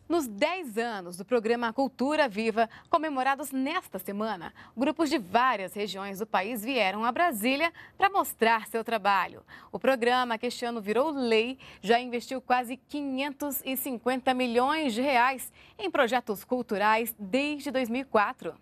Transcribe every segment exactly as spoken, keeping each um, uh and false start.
Nos dez anos do programa Cultura Viva, comemorados nesta semana, grupos de várias regiões do país vieram a Brasília para mostrar seu trabalho. O programa, que este ano virou lei, já investiu quase quinhentos e cinquenta milhões de reais em projetos culturais desde dois mil e quatro.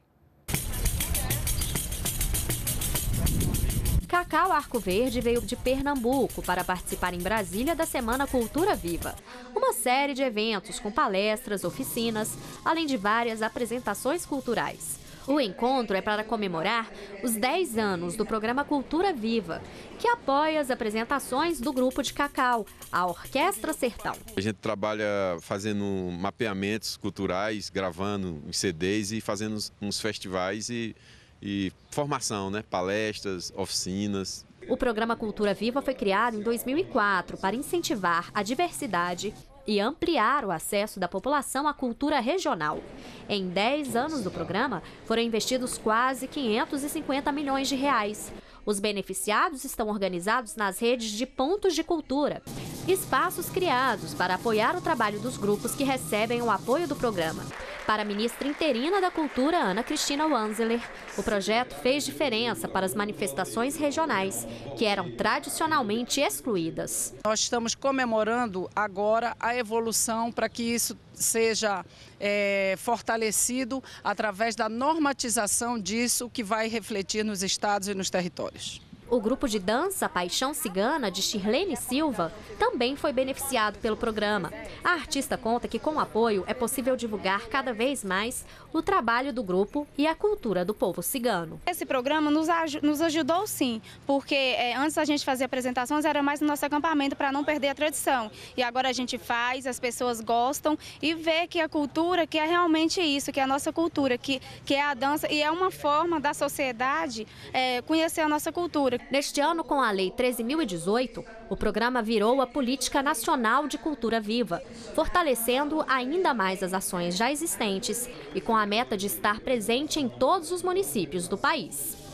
Cacau Arco Verde veio de Pernambuco para participar em Brasília da Semana Cultura Viva. Uma série de eventos com palestras, oficinas, além de várias apresentações culturais. O encontro é para comemorar os dez anos do programa Cultura Viva, que apoia as apresentações do grupo de Cacau, a Orquestra Sertão. A gente trabalha fazendo mapeamentos culturais, gravando em C Ds e fazendo uns festivais e E formação, né? Palestras, oficinas. O programa Cultura Viva foi criado em dois mil e quatro para incentivar a diversidade e ampliar o acesso da população à cultura regional. Em dez anos do programa, foram investidos quase quinhentos e cinquenta milhões de reais. Os beneficiados estão organizados nas redes de pontos de cultura, espaços criados para apoiar o trabalho dos grupos que recebem o apoio do programa. Para a ministra interina da Cultura, Ana Cristina Wanzeler, o projeto fez diferença para as manifestações regionais, que eram tradicionalmente excluídas. Nós estamos comemorando agora a evolução para que isso seja é, fortalecido através da normatização disso, que vai refletir nos estados e nos territórios. O grupo de dança Paixão Cigana, de Shirlene Silva, também foi beneficiado pelo programa. A artista conta que, com o apoio, é possível divulgar cada vez mais o trabalho do grupo e a cultura do povo cigano. Esse programa nos, aj nos ajudou sim, porque é, antes a gente fazia apresentações, era mais no nosso acampamento para não perder a tradição. E agora a gente faz, as pessoas gostam e vê que a cultura, que é realmente isso, que é a nossa cultura, que, que é a dança, e é uma forma da sociedade é, conhecer a nossa cultura. Neste ano, com a Lei treze mil e dezoito, o programa virou a Política Nacional de Cultura Viva, fortalecendo ainda mais as ações já existentes e com a meta de estar presente em todos os municípios do país.